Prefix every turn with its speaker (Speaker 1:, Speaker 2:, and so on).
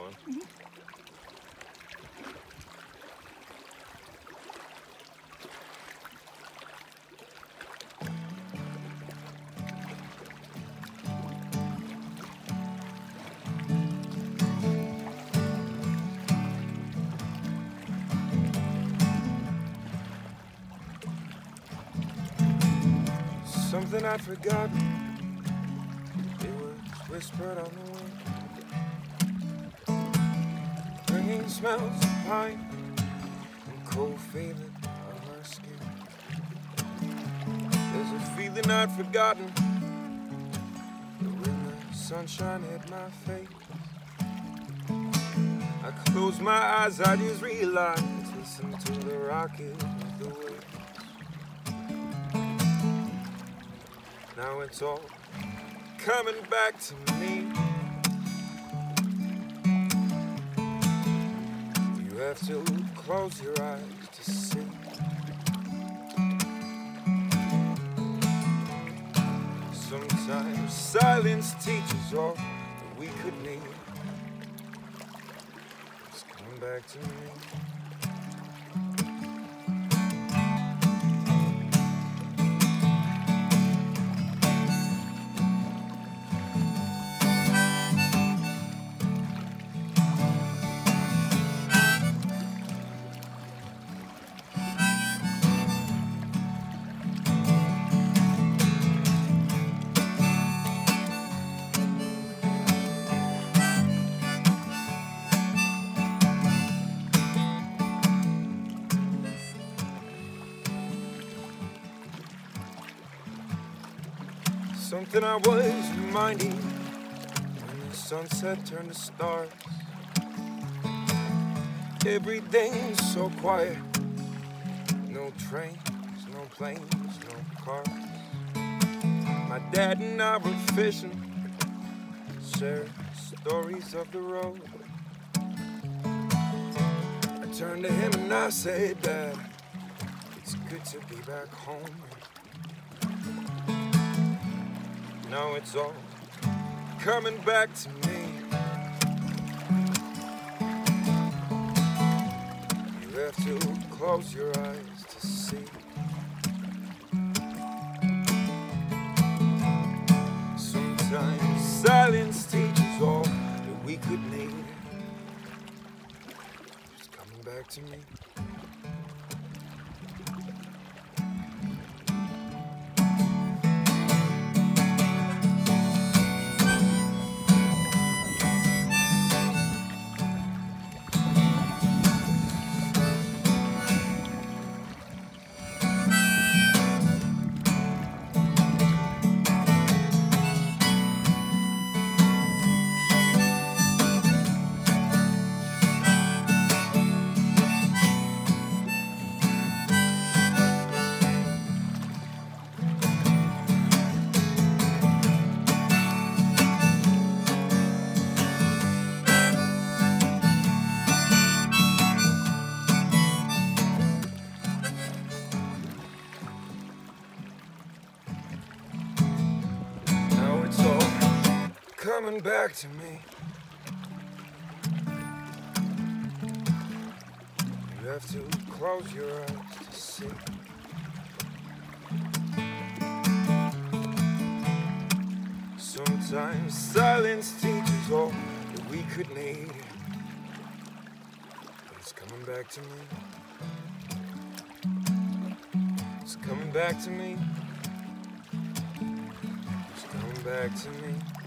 Speaker 1: song. Something I'd forgotten, it was whispered on the wind, bringing smells of pine and cold feeling on my skin. There's a feeling I'd forgotten, but when the sunshine hit my face, I closed my eyes, I just realized, listen to the rocket of the waves. Now it's all coming back to me. You have to close your eyes to see. Sometimes silence teaches all that we could need. It's coming back to me. Something I was reminding when the sunset turned to stars. Everything's so quiet. No trains, no planes, no cars. My dad and I were fishing, shared stories of the road. I turned to him and I said, Dad, it's good to be back home. Now it's all coming back to me. You have to close your eyes to see. Sometimes silence teaches all that we could need. It's coming back to me. Coming back to me. You have to close your eyes to see. Sometimes silence teaches all that we could need. It's coming back to me. It's coming back to me. It's coming back to me.